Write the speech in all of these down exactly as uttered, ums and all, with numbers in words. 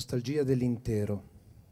nostalgia dell'intero.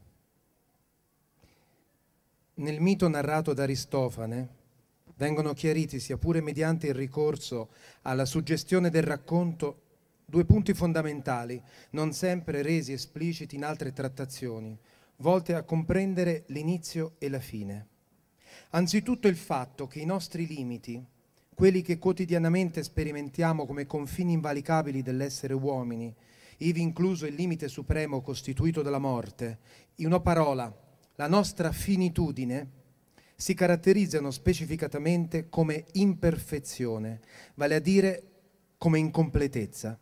Nel mito narrato da Aristofane vengono chiariti, sia pure mediante il ricorso alla suggestione del racconto, due punti fondamentali, non sempre resi espliciti in altre trattazioni, volte a comprendere l'inizio e la fine. Anzitutto il fatto che i nostri limiti, quelli che quotidianamente sperimentiamo come confini invalicabili dell'essere uomini, ivi incluso il limite supremo costituito dalla morte, in una parola, la nostra finitudine, si caratterizzano specificatamente come imperfezione, vale a dire come incompletezza.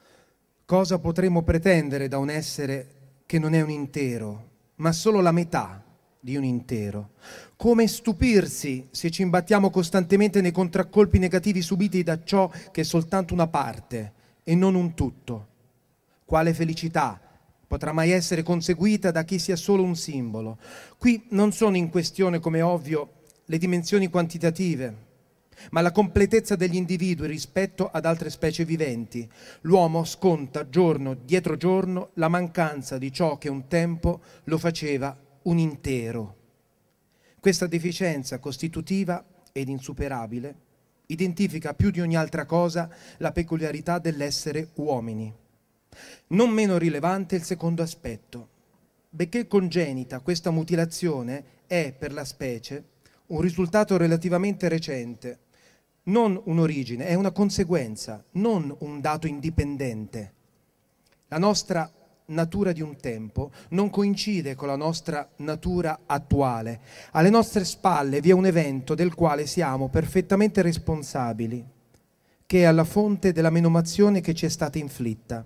Cosa potremmo pretendere da un essere che non è un intero, ma solo la metà di un intero? Come stupirsi se ci imbattiamo costantemente nei contraccolpi negativi subiti da ciò che è soltanto una parte e non un tutto? Quale felicità potrà mai essere conseguita da chi sia solo un simbolo? Qui non sono in questione, come ovvio, le dimensioni quantitative, ma la completezza degli individui rispetto ad altre specie viventi. L'uomo sconta giorno dietro giorno la mancanza di ciò che un tempo lo faceva un intero. Questa deficienza costitutiva ed insuperabile identifica più di ogni altra cosa la peculiarità dell'essere uomini. Non meno rilevante il secondo aspetto. Benché congenita, questa mutilazione è per la specie un risultato relativamente recente, non un'origine, è una conseguenza, non un dato indipendente. La nostra natura di un tempo non coincide con la nostra natura attuale. Alle nostre spalle vi è un evento del quale siamo perfettamente responsabili, che è alla fonte della menomazione che ci è stata inflitta.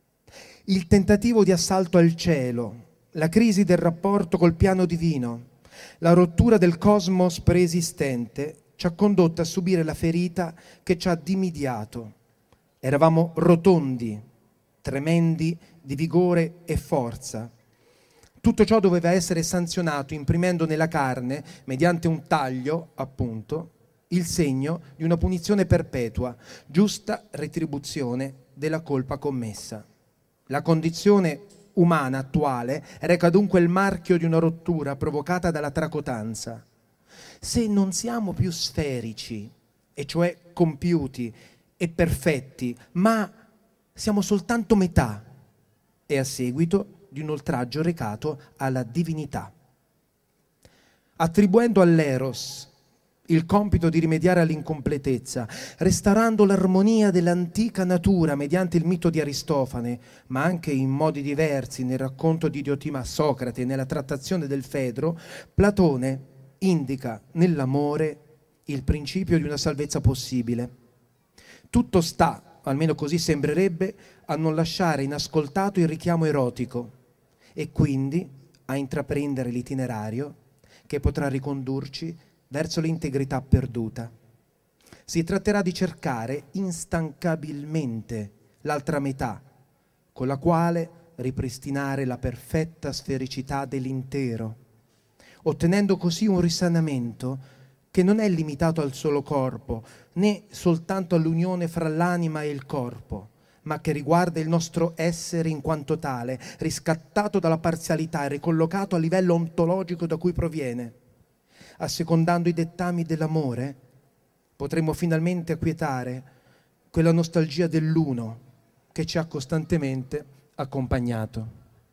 Il tentativo di assalto al cielo, la crisi del rapporto col piano divino, la rottura del cosmos preesistente ci ha condotto a subire la ferita che ci ha dimidiato. Eravamo rotondi, tremendi di vigore e forza. Tutto ciò doveva essere sanzionato imprimendo nella carne, mediante un taglio, appunto, il segno di una punizione perpetua, giusta retribuzione della colpa commessa. La condizione umana attuale reca dunque il marchio di una rottura provocata dalla tracotanza. Se non siamo più sferici, e cioè compiuti e perfetti, ma siamo soltanto metà, è a seguito di un oltraggio recato alla divinità. Attribuendo all'Eros il compito di rimediare all'incompletezza, restaurando l'armonia dell'antica natura mediante il mito di Aristofane, ma anche in modi diversi nel racconto di Diotima Socrate e nella trattazione del Fedro, Platone indica nell'amore il principio di una salvezza possibile. Tutto sta, almeno così sembrerebbe, a non lasciare inascoltato il richiamo erotico e quindi a intraprendere l'itinerario che potrà ricondurci verso l'integrità perduta. Si tratterà di cercare instancabilmente l'altra metà, con la quale ripristinare la perfetta sfericità dell'intero, ottenendo così un risanamento che non è limitato al solo corpo, né soltanto all'unione fra l'anima e il corpo, ma che riguarda il nostro essere in quanto tale, riscattato dalla parzialità e ricollocato a livello ontologico da cui proviene. Assecondando i dettami dell'amore, potremo finalmente acquietare quella nostalgia dell'uno che ci ha costantemente accompagnato.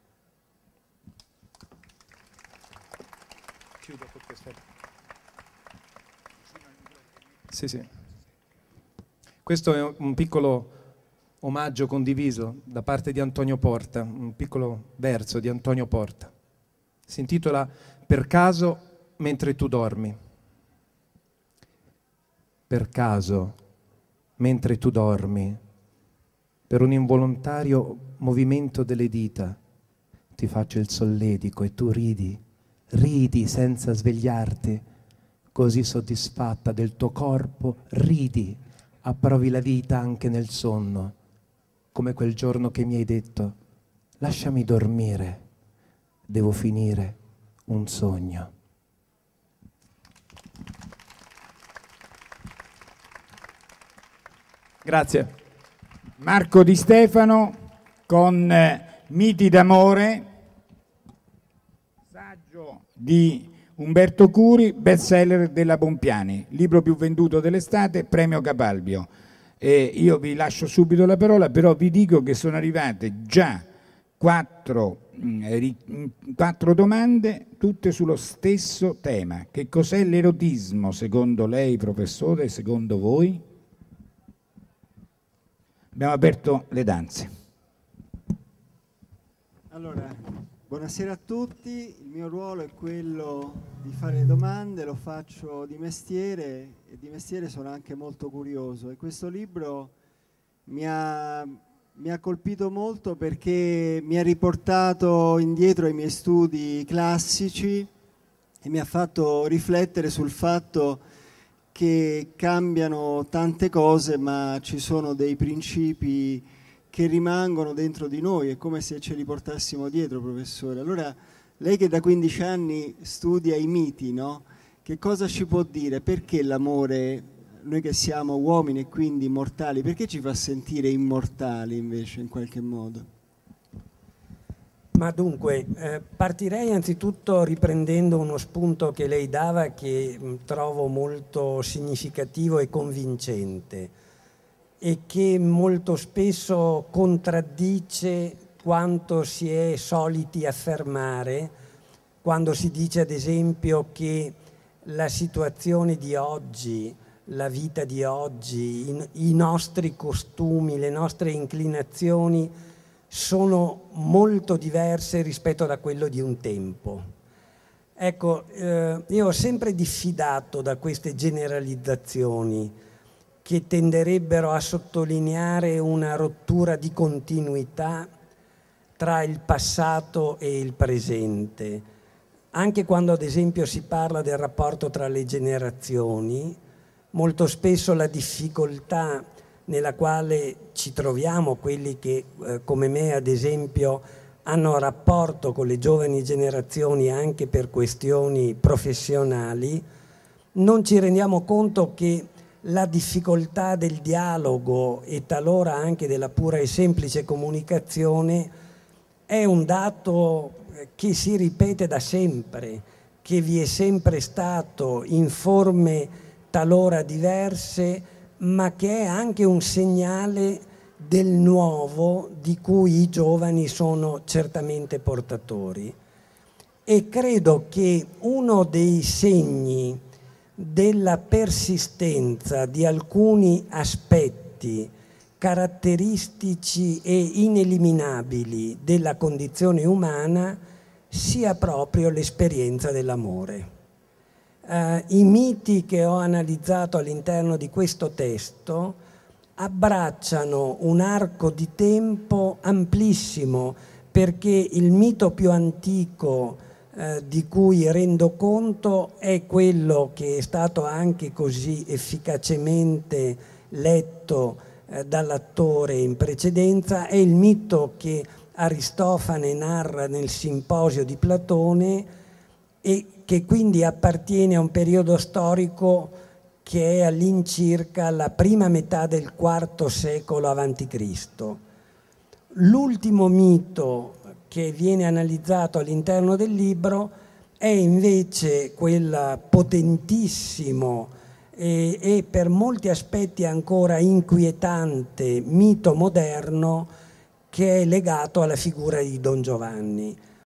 Chiudo con questo. Sì, sì. Questo è un piccolo omaggio condiviso da parte di Antonio Porta, un piccolo verso di Antonio Porta. Si intitola Per caso mentre tu dormi. Per caso, mentre tu dormi, per un involontario movimento delle dita, ti faccio il solletico e tu ridi, ridi senza svegliarti, così soddisfatta del tuo corpo, ridi, approvi la vita anche nel sonno, come quel giorno che mi hai detto, lasciami dormire, devo finire un sogno. Grazie. Marco Di Stefano con Miti d'amore, saggio di Umberto Curi, bestseller della Bompiani, libro più venduto dell'estate, premio Capalbio. E io vi lascio subito la parola, però vi dico che sono arrivate già quattro, mh, quattro domande, tutte sullo stesso tema. Che cos'è l'erotismo secondo lei, professore, secondo voi? Abbiamo aperto le danze. Allora, buonasera a tutti. Il mio ruolo è quello di fare domande, lo faccio di mestiere e di mestiere sono anche molto curioso. E questo libro mi ha, mi ha colpito molto perché mi ha riportato indietro ai miei studi classici e mi ha fatto riflettere sul fatto che cambiano tante cose, ma ci sono dei principi che rimangono dentro di noi, è come se ce li portassimo dietro, professore. Allora, lei che da quindici anni studia i miti, no? Che cosa ci può dire? Perché l'amore, noi che siamo uomini e quindi mortali, perché ci fa sentire immortali invece in qualche modo? Ma dunque, eh, partirei anzitutto riprendendo uno spunto che lei dava che mh, trovo molto significativo e convincente e che molto spesso contraddice quanto si è soliti affermare quando si dice ad esempio che la situazione di oggi, la vita di oggi, i, i nostri costumi, le nostre inclinazioni sono molto diverse rispetto da quello di un tempo. Ecco, eh, io ho sempre diffidato da queste generalizzazioni che tenderebbero a sottolineare una rottura di continuità tra il passato e il presente. Anche quando ad esempio si parla del rapporto tra le generazioni, molto spesso la difficoltà nella quale ci troviamo, quelli che eh, come me ad esempio hanno rapporto con le giovani generazioni anche per questioni professionali, non ci rendiamo conto che la difficoltà del dialogo e talora anche della pura e semplice comunicazione è un dato che si ripete da sempre, che vi è sempre stato in forme talora diverse, ma che è anche un segnale del nuovo di cui i giovani sono certamente portatori. E credo che uno dei segni della persistenza di alcuni aspetti caratteristici e ineliminabili della condizione umana sia proprio l'esperienza dell'amore. Uh, I miti che ho analizzato all'interno di questo testo abbracciano un arco di tempo amplissimo, perché il mito più antico eh, di cui rendo conto è quello che è stato anche così efficacemente letto eh, dall'attore in precedenza, è il mito che Aristofane narra nel Simposio di Platone e che quindi appartiene a un periodo storico che è all'incirca la prima metà del quarto secolo avanti Cristo. L'ultimo mito che viene analizzato all'interno del libro è invece quel potentissimo e, e per molti aspetti ancora inquietante mito moderno che è legato alla figura di Don Giovanni.